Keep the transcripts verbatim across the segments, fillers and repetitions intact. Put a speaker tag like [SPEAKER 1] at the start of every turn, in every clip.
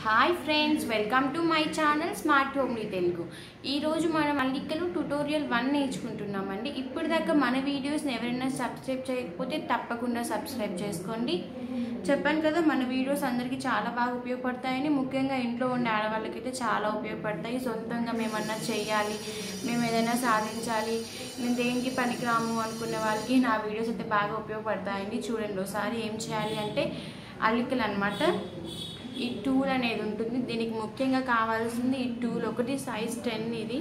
[SPEAKER 1] Hi friends, welcome to my channel smart homely Telugu. ఈరోజు మనం అల్లికలు ట్యుటోరియల్ వన్ నేర్చుకుంటున్నామండి. ఇప్పటిదాకా మన వీడియోస్ని ఎవరైనా సబ్స్క్రైబ్ చేయకపోతే తప్పకుండా సబ్స్క్రైబ్ చేసుకోండి. చెప్పాను కదా, మన వీడియోస్ అందరికీ చాలా బాగా ఉపయోగపడతాయని. ముఖ్యంగా ఇంట్లో ఉండే ఆడవాళ్ళకైతే చాలా ఉపయోగపడతాయి. సొంతంగా మేమన్నా చేయాలి, మేము ఏదైనా సాధించాలి, మేము దేనికి పనికిరాము అనుకునే వాళ్ళకి నా వీడియోస్ అయితే బాగా ఉపయోగపడతాయండి. చూడండి, ఒకసారి ఏం చేయాలి అంటే అల్లికలు అన్నమాట. ఈ టూల్ అనేది ఉంటుంది. దీనికి ముఖ్యంగా కావాల్సింది ఈ టూల్ ఒకటి, సైజ్ టెన్ ఇది.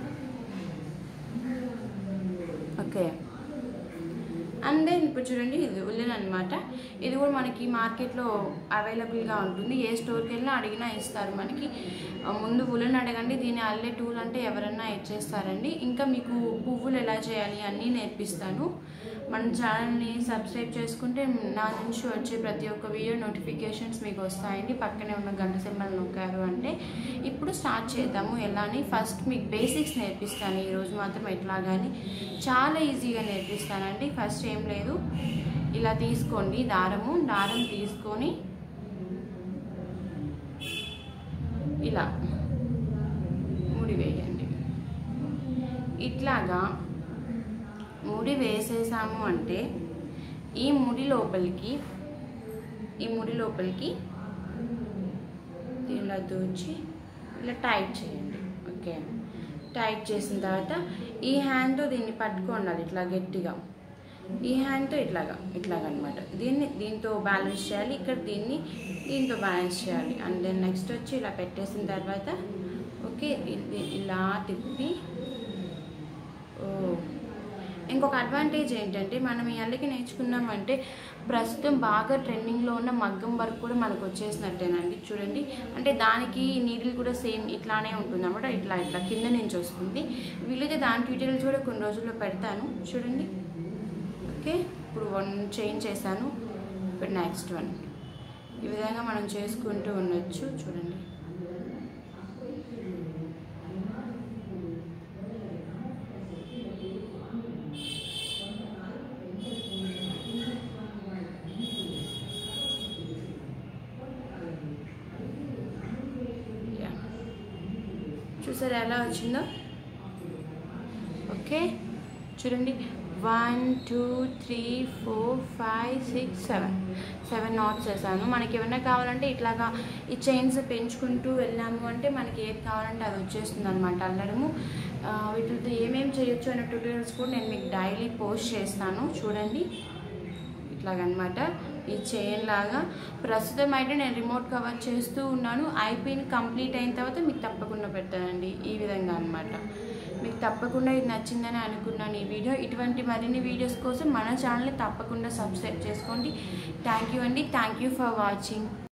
[SPEAKER 1] ఓకే, అండ్ దెన్ ఇప్పుడు చూడండి, ఇది ఉల్లెన్ అనమాట. ఇది కూడా మనకి మార్కెట్లో అవైలబుల్గా ఉంటుంది. ఏ స్టోర్కి వెళ్ళినా అడిగినా ఇస్తారు మనకి. ముందు ఉల్లెన్ అడగండి, దీన్ని అల్లే టూల్ అంటే ఎవరన్నా ఇచ్చేస్తారండి. ఇంకా మీకు పువ్వులు ఎలా చేయాలి అన్నీ నేర్పిస్తాను. మన ఛానల్ని సబ్స్క్రైబ్ చేసుకుంటే నా నుంచి వచ్చే ప్రతి ఒక్క వీడియో నోటిఫికేషన్స్ మీకు వస్తాయండి. పక్కనే ఉన్న గంట సింబల్ నొక్కారు అంటే. ఇప్పుడు స్టార్ట్ చేద్దాము ఎలా అని. ఫస్ట్ మీకు బేసిక్స్ నేర్పిస్తాను ఈరోజు మాత్రం. ఎట్లా కానీ చాలా ఈజీగా నేర్పిస్తానండి. ఫస్ట్ ఏం లేదు, ఇలా తీసుకోండి దారము. దారం తీసుకొని ఇలా ముడి వేయండి. ఇట్లాగా ముడి వేసేసాము అంటే ఈ ముడి లోపలికి ఈ ముడి లోపలికి ఇలా దూచి ఇలా టైట్ చేయండి. ఓకే, టైట్ చేసిన తర్వాత ఈ హ్యాండ్తో దీన్ని పట్టుకోండి ఇట్లా గట్టిగా. ఈ హ్యాండ్తో ఇట్లాగా ఇట్లాగా అనమాట. దీన్ని దీంతో బ్యాలెన్స్ చేయాలి, ఇక్కడ దీన్ని దీంతో బ్యాలెన్స్ చేయాలి. అండ్ దెన్ నెక్స్ట్ వచ్చి ఇలా పెట్టేసిన తర్వాత ఓకే ఇలా తిప్పి. ఓ, ఇంకొక అడ్వాంటేజ్ ఏంటంటే మనం ఈ అల్లిక నేర్చుకున్నామంటే ప్రస్తుతం బాగా ట్రెండింగ్లో ఉన్న మగ్గం వర్క్ కూడా మనకు వచ్చేసినట్టేనండి. చూడండి, అంటే దానికి నీడిల్ కూడా సేమ్ ఇట్లానే ఉంటుంది అన్నమాట. ఇట్లా ఇట్లా కింద నుంచి వస్తుంది. వీలైతే దాని ట్యూటోరియల్స్ కూడా కొన్ని రోజుల్లో పెడతాను. చూడండి, ఓకే. ఇప్పుడు వన్ చేంజ్ చేశాను, ఇప్పుడు నెక్స్ట్ వన్. ఈ విధంగా మనం చేసుకుంటూ ఉండొచ్చు. చూడండి, చూసారా ఎలా వచ్చిందో. ఓకే, చూడండి, one two three four five six seven seven knots వేసాను. మనకి ఏమైనా కావాలంటే ఇట్లాగా ఈ చైన్స్ పెంచుకుంటూ వెళ్ళాము అంటే మనకి ఏది కావాలంటే అది వచ్చేస్తుంది అనమాట అల్లడము. వీటితో ఏమేమి చేయొచ్చు అనే ట్యూటోరియల్స్ కూడా నేను మీకు డైలీ పోస్ట్ చేస్తాను. చూడండి, ఇట్లాగనమాట. ఈ చైన్ లాగా ప్రస్తుతం అయితే నేను రిమోట్ కవర్ చేస్తూ ఉన్నాను. అయిపోయిన కంప్లీట్ అయిన తర్వాత మీకు తప్పకుండా పెడతానండి. ఈ విధంగా అనమాట. మీకు తప్పకుండా ఇది నచ్చిందని అనుకున్నాను ఈ వీడియో. ఇటువంటి మరిన్ని వీడియోస్ కోసం మన ఛానల్ని తప్పకుండా సబ్స్క్రైబ్ చేసుకోండి. థ్యాంక్ యూ అండి. Thank you for watching.